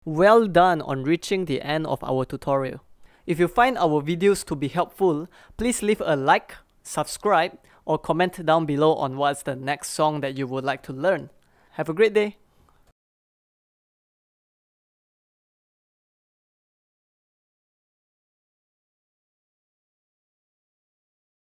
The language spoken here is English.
Well done on reaching the end of our tutorial. If you find our videos to be helpful, please leave a like, subscribe, or comment down below on what's the next song that you would like to learn. Have a great day!